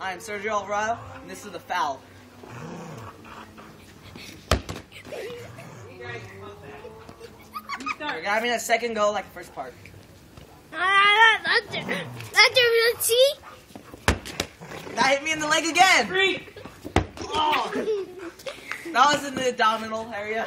I'm Sergio Alvarado, and this is the foul. We're having a second go like the first part. Let's see. That hit me in the leg again. 3. Oh. That was in the abdominal area.